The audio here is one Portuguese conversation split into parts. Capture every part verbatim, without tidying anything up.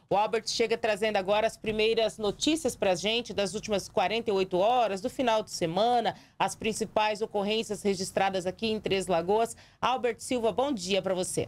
O Albert chega trazendo agora as primeiras notícias para a gente das últimas quarenta e oito horas, do final de semana, as principais ocorrências registradas aqui em Três Lagoas. Albert Silva, bom dia para você.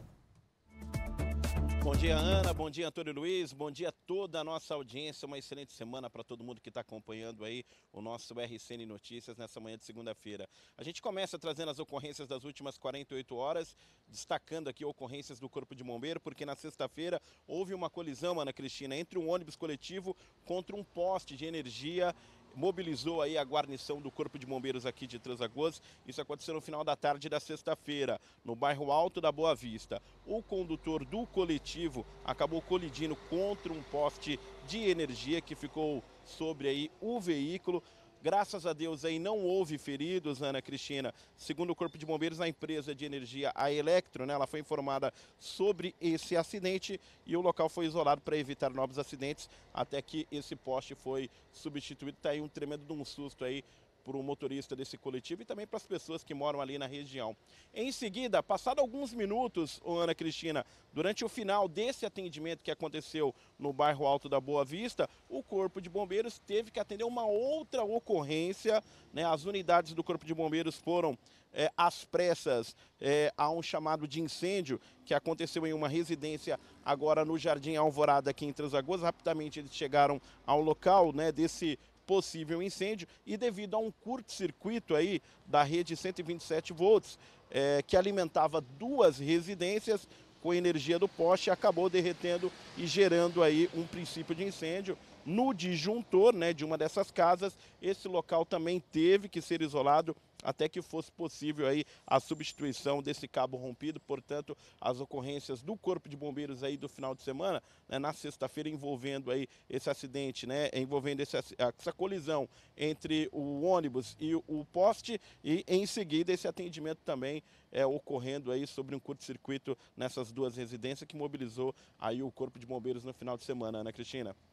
Bom dia, Ana. Bom dia, Antônio Luiz. Bom dia a toda a nossa audiência. Uma excelente semana para todo mundo que está acompanhando aí o nosso R C N Notícias nessa manhã de segunda-feira. A gente começa trazendo as ocorrências das últimas quarenta e oito horas, destacando aqui ocorrências do Corpo de Bombeiro, porque na sexta-feira houve uma colisão, Ana Cristina, entre um ônibus coletivo contra um poste de energia. Mobilizou aí a guarnição do Corpo de Bombeiros aqui de Três Lagoas. Isso aconteceu no final da tarde da sexta-feira, no bairro Alto da Boa Vista. O condutor do coletivo acabou colidindo contra um poste de energia que ficou sobre aí o veículo. Graças a Deus aí não houve feridos, Ana Cristina. Segundo o Corpo de Bombeiros, a empresa de energia, a Electro, né, ela foi informada sobre esse acidente e o local foi isolado para evitar novos acidentes até que esse poste foi substituído. Está aí um tremendo de um susto aí para o motorista desse coletivo e também para as pessoas que moram ali na região. Em seguida, passado alguns minutos, Ana Cristina, durante o final desse atendimento que aconteceu no bairro Alto da Boa Vista, o Corpo de Bombeiros teve que atender uma outra ocorrência, né? As unidades do Corpo de Bombeiros foram é, às pressas é, a um chamado de incêndio que aconteceu em uma residência agora no Jardim Alvorada aqui em Três Lagoas. Rapidamente eles chegaram ao local, né, desse possível incêndio e devido a um curto-circuito aí da rede cento e vinte e sete volts, é, que alimentava duas residências com energia do poste, acabou derretendo e gerando aí um princípio de incêndio no disjuntor, né, de uma dessas casas. Esse local também teve que ser isolado até que fosse possível aí a substituição desse cabo rompido. Portanto, as ocorrências do Corpo de Bombeiros aí do final de semana, né, na sexta-feira, envolvendo aí esse acidente, né, envolvendo esse, essa colisão entre o ônibus e o poste e em seguida esse atendimento também é, ocorrendo aí sobre um curto-circuito nessas duas residências que mobilizou aí o Corpo de Bombeiros no final de semana, Ana Cristina.